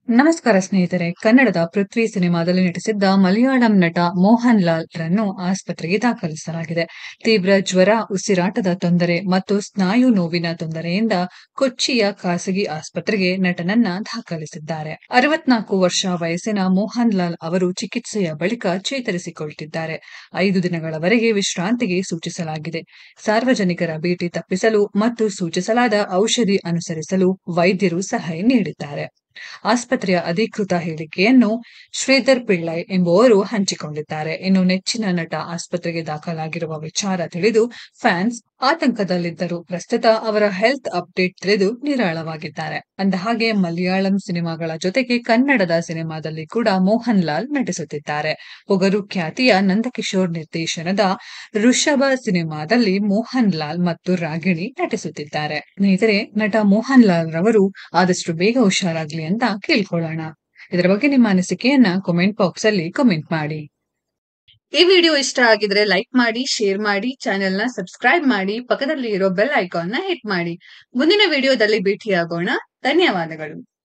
ನಮಸ್ಕಾರ ಸ್ನೇಹಿತರೆ. ಕನ್ನಡದ ಪೃಥ್ವಿ ಸಿನಿಮಾದಲ್ಲಿ ನಟಿಸಿದ್ದ ಮಲಯಾಳಂ ನಟ ಮೋಹನ್ ಲಾಲ್ ರನ್ನು ಆಸ್ಪತ್ರೆಗೆ ದಾಖಲಿಸಲಾಗಿದೆ. ತೀವ್ರ ಜ್ವರ, ಉಸಿರಾಟದ ತೊಂದರೆ ಮತ್ತು ಸ್ನಾಯು ನೋವಿನ ತೊಂದರೆಯಿಂದ ಕೊಚ್ಚಿಯ ಖಾಸಗಿ ಆಸ್ಪತ್ರೆಗೆ ನಟನನ್ನ ದಾಖಲಿಸಿದ್ದಾರೆ. 64 ವರ್ಷ ವಯಸ್ಸಿನ ಮೋಹನ್ ಲಾಲ್ ಅವರು ಚಿಕಿತ್ಸೆಯ ಬಳಿಕ ಚೇತರಿಸಿಕೊಳ್ಳುತ್ತಿದ್ದಾರೆ. 5 ದಿನಗಳವರೆಗೆ ವಿಶ್ರಾಂತಿಗೆ ಸೂಚಿಸಲಾಗಿದೆ. ಸಾರ್ವಜನಿಕರ ಭೇಟಿ ತಪ್ಪಿಸಲು ಮತ್ತು ಸೂಚಿಸಲಾದ ಔಷಧಿ ಅನುಸರಿಸಲು ವೈದ್ಯರು ಸಲಹೆ ನೀಡಿದ್ದಾರೆ. ಆಸ್ಪತ್ರೆಯ ಅಧಿಕೃತ ಹೇಳಿಕೆಯನ್ನು ಶ್ರೀಧರ್ ಪಿಳ್ಳೈ ಎಂಬುವರು ಹಂಚಿಕೊಂಡಿದ್ದಾರೆ. ಇನ್ನು ನೆಚ್ಚಿನ ನಟ ಆಸ್ಪತ್ರೆಗೆ ದಾಖಲಾಗಿರುವ ವಿಚಾರ ತಿಳಿದು ಫ್ಯಾನ್ಸ್ ಆತಂಕದಲ್ಲಿದ್ದರು. ಪ್ರಸ್ತುತ ಅವರ ಹೆಲ್ತ್ ಅಪ್ಡೇಟ್ ತಿಳಿದು ನಿರಾಳವಾಗಿದ್ದಾರೆ. ಅಂದಹಾಗೆ ಮಲಯಾಳಂ ಸಿನಿಮಾಗಳ ಜೊತೆಗೆ ಕನ್ನಡದ ಸಿನಿಮಾದಲ್ಲಿ ಕೂಡ ಮೋಹನ್ ಲಾಲ್ ನಟಿಸುತ್ತಿದ್ದಾರೆ. ಪೊಗರು ಖ್ಯಾತಿಯ ನಂದಕಿಶೋರ್ ನಿರ್ದೇಶನದ ಋಷಭ ಸಿನಿಮಾದಲ್ಲಿ ಮೋಹನ್ ಲಾಲ್ ಮತ್ತು ರಾಗಿಣಿ ನಟಿಸುತ್ತಿದ್ದಾರೆ. ಸ್ನೇಹಿತರೆ, ನಟ ಮೋಹನ್ ಲಾಲ್ ರವರು ಆದಷ್ಟು ಬೇಗ ಹುಷಾರಾಗ್ಲಿ ಅಂತ ಕೇಳ್ಕೊಳ್ಳೋಣ. ಇದರ ಬಗ್ಗೆ ನಿಮ್ಮ ಅನಿಸಿಕೆಯನ್ನ ಕಾಮೆಂಟ್ ಬಾಕ್ಸ್ ಅಲ್ಲಿ ಕಾಮೆಂಟ್ ಮಾಡಿ. ಈ ವಿಡಿಯೋ ಇಷ್ಟ ಆಗಿದ್ರೆ ಲೈಕ್ ಮಾಡಿ, ಶೇರ್ ಮಾಡಿ, ಚಾನೆಲ್ ನ ಸಬ್ಸ್ಕ್ರೈಬ್ ಮಾಡಿ, ಪಕ್ಕದಲ್ಲಿ ಇರೋ ಬೆಲ್ ಐಕಾನ್ ನ ಹಿಟ್ ಮಾಡಿ. ಮುಂದಿನ ವಿಡಿಯೋದಲ್ಲಿ ಭೇಟಿಯಾಗೋಣ. ಧನ್ಯವಾದಗಳು.